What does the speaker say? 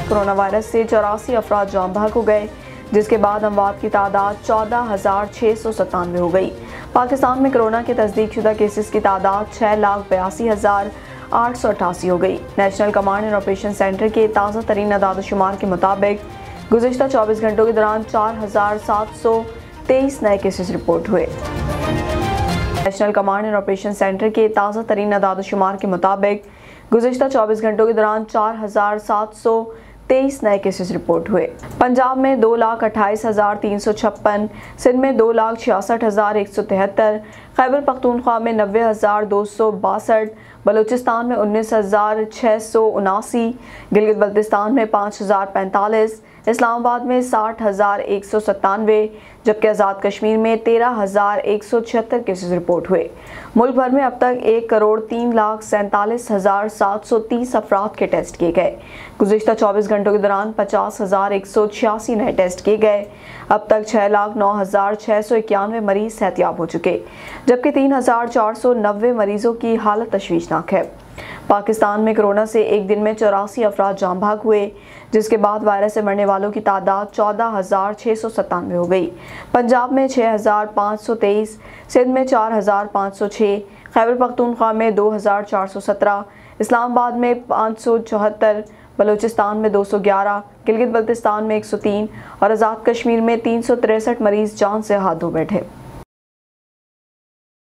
Corona virus से 84 अफराद जान बहक हो गए, जिसके बाद अमवात की तादाद 14,697 हो गई। पाकिस्तान में कोरोना के तस्दीकशुदा केसेस की तादाद 6,82,888 हो गई। National command and operation centre के ताज़ा तरीन अदाद-ओ-शुमार के मुताबिक गुज़िश्ता 24 घंटों के दौरान 4,723 नए केसेस रिपोर्ट हुए। National command and operation centre के ताज़ा तरीन अदाद-ओ-शुमार के मुताबिक गुज़िश्ता 24 घंटों के दौरान 4,723 नए केसेस रिपोर्ट हुए। पंजाब में 2,28,356, सिंध में 2,66,173, खैबर पख्तूनख्वा में 90,262, बलूचिस्तान में 19,679, गिलगित बल्तिस्तान में 5,045, इस्लामाबाद में 60,197, जबकि आज़ाद कश्मीर में 13,176 केसेस रिपोर्ट हुए। मुल्क भर में अब तक 1,03,47,730 अफराद के टेस्ट किए गए। गुज़िश्ता 24 घंटों के दौरान 50,186 नए टेस्ट किए गए। अब तक 6,09,691 मरीज सेहतियाब हो चुके, जबकि 3,490 मरीजों की हालत तशवीशनाक है। पाकिस्तान में कोरोना से एक दिन में 84 अफराद जान बहक हुए, जिसके बाद वायरस से मरने वालों की तादाद 14,697 हो गई। पंजाब में 6,523, सिंध में 4,506, खैबर पख्तूनख्वा में 2,417, इस्लामाबाद में 574, बलूचिस्तान में 211, गिलगित बल्तिस्तान में 103 और आज़ाद कश्मीर में 363 मरीज जान से हाथ धो बैठे।